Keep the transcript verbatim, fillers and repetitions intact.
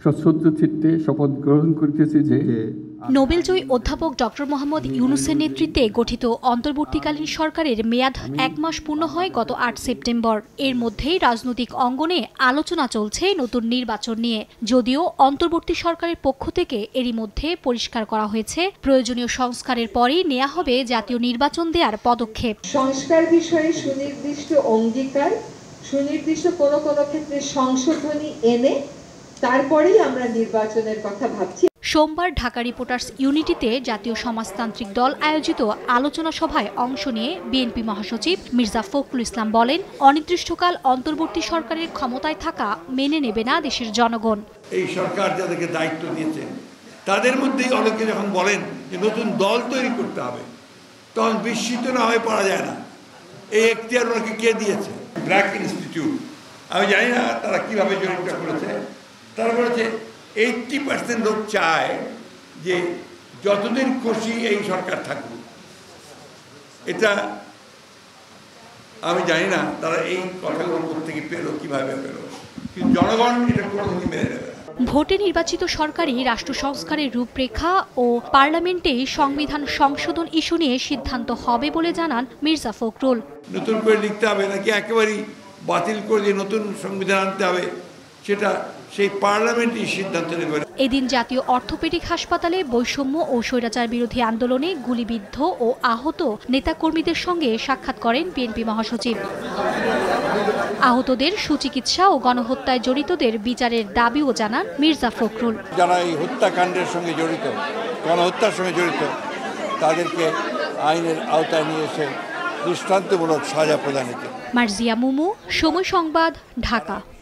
সশ্রদ্ধ চিত্তে শপথ গ্রহণ করিতেছি যে নোবেলজয়ী অধ্যাপক ডক্টর মোহাম্মদ ইউনূসের নেতৃত্বে গঠিত অন্তর্বর্তীকালীন সরকারের মেয়াদ এক মাস পূর্ণ হয় গত আট সেপ্টেম্বর। এর মধ্যেই রাজনৈতিক অঙ্গনে আলোচনা চলছে নতুন নির্বাচন নিয়ে। যদিও অন্তর্বর্তী সরকারের পক্ষ থেকে এরই মধ্যে পরিষ্কার করা হয়েছে, প্রয়োজনীয় সংস্কারের পরই নেওয়া হবে জাতীয় নির্বাচন দেওয়ার পদক্ষেপ। সংস্কার বিষয়ে সুনির্দিষ্ট অঙ্গীকার, সুনির্দিষ্ট কোনো কোনো ক্ষেত্রে সংশোধনী এনে তারপরেই আমরা নির্বাচনের কথা ভাবছি। সোমবার ঢাকা রিপোর্টার্স ইউনিটিতে জাতীয় সমাজতান্ত্রিক দল আয়োজিত আলোচনা সভায় অংশ নিয়ে বিএনপি মহাসচিব মির্জা ফখরুল ইসলাম বলেন, অনির্দিষ্টকাল অন্তর্বর্তী সরকারের ক্ষমতায় থাকা মেনে নেবে না দেশের জনগণ। এই সরকার যাদেরকে দায়িত্ব দিয়েছে তাদের মধ্যেই অনেকে যখন বলেন যে নতুন দল তৈরি করতে হবে, তখন বিস্মিত না হয়ে পড়া যায় না। এই এখতিয়ার ওনাকে কে দিয়েছে? ব্র্যাক ইনস্টিটিউট, আমি জানি না তারা কিভাবে জরিপটা করেছে। তারা বলেছে এইটটি পার্সেন্ট লোক চায় যে যতদিন খুশি এই সরকার থাকুক। এটা আমি জানি না তারা এই কথাগুলো থেকে পেলো, কিভাবে পেলো, কিন্তু জনগণ এটা কোনোদিনই মেনে নেবে না। ভোটে নির্বাচিত সরকারই রাষ্ট্র সংস্কারের রূপরেখা ও পার্লামেন্টে সংবিধান সংশোধন ইস্যু নিয়ে সিদ্ধান্ত হবে বলে জানান মির্জা ফখরুল। নতুন করে লিখতে হবে নাকি একেবারেই বাতিল করে দিয়ে নতুন সংবিধান আনতে হবে, সেটা সেই পার্লামেন্টই সিদ্ধান্ত নেবে। এদিন জাতীয় অর্থোপেডিক হাসপাতালে বৈষম্য ও স্বৈরাচার বিরোধী আন্দোলনে গুলিবিদ্ধ ও আহত নেতাকর্মীদের সঙ্গে সাক্ষাৎ করেন বিএনপি মহাসচিব। আহতদের সুচিকিৎসা ও গণহত্যায় জড়িতদের বিচারের দাবিও জানান মির্জা ফখরুল। যারা এই হত্যাকাণ্ডের সঙ্গে জড়িত, গণহত্যার সঙ্গে জড়িত, তাদেরকে আইনের আওতায় নিয়ে এসে দৃষ্টান্তমূলক সাজা প্রদান। মার্জিয়া মুমু, সময় সংবাদ, ঢাকা।